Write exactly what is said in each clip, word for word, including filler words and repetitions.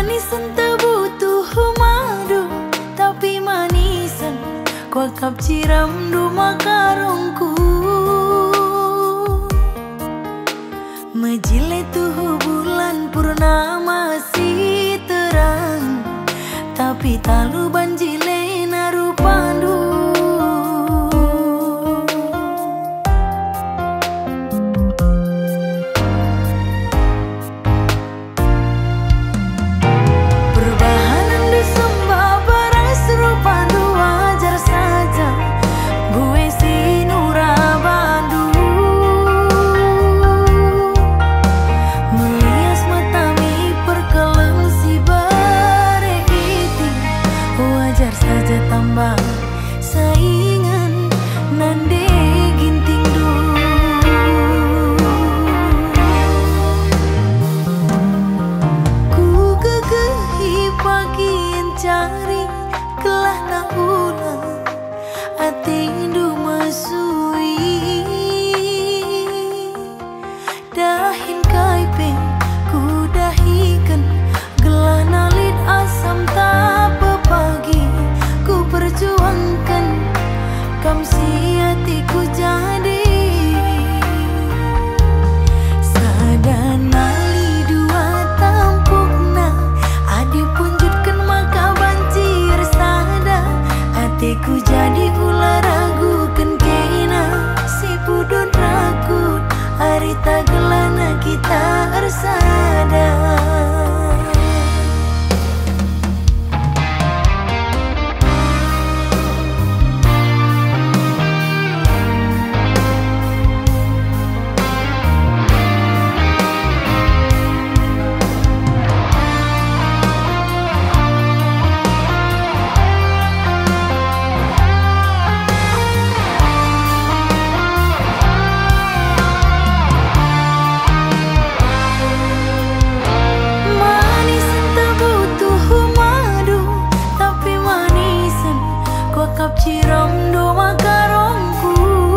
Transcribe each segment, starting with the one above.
Manisan tak butuh madu, tapi manisan kuakap ciram du makarongku. Mejile tuh bulan purnama si terang, tapi talu banjile naru pandu. Tambah saingan nande ginting du. Ku gegehi pagi cari kelah na ulang ati du masui. Dahin kaipe ku dahikan gelah nalit asam tak pagi. Ku perjuangkan kam si hatiku jadi sadanali dua tampukna adi punjutkan maka banjir sada hatiku jadi ular ragukan kena si pudun ragut hari tagelana kita ersada. Ciram do makarongku.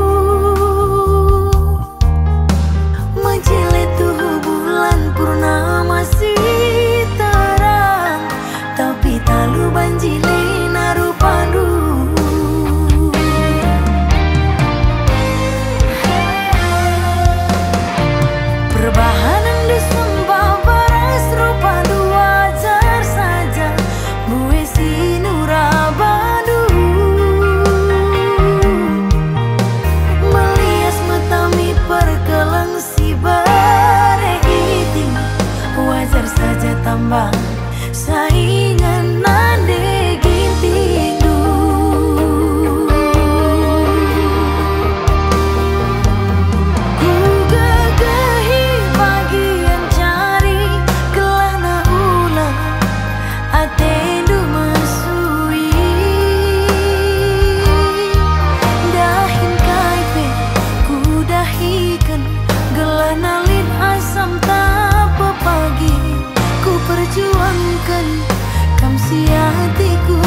Mejile tuh bulan purnama si terang, tapi talu banjile naru pandu. Perbahanan disembah baras rupa dua wajar saja gue si nurabadu. Perkelang si bare iting wajar saja tambah saingan nande ginting du. Ku gegehi bagian cari kelana ulang atendu masui. Dahin kaipe ku dahikan gelah nalin asam tak pagi. Ku perjuangkan kam si hatiku